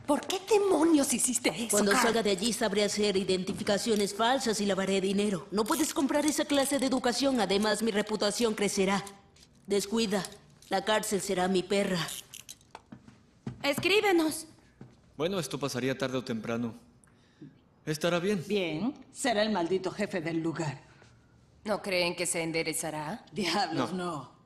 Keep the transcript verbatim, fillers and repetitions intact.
¿Por qué demonios hiciste eso, Cuando Carl? salga de allí sabré hacer identificaciones falsas y lavaré dinero. No puedes comprar esa clase de educación. Además, mi reputación crecerá. Descuida. La cárcel será mi perra. Escríbenos. Bueno, esto pasaría tarde o temprano. Estará bien. Bien, será el maldito jefe del lugar. ¿No creen que se enderezará? Diablos, no.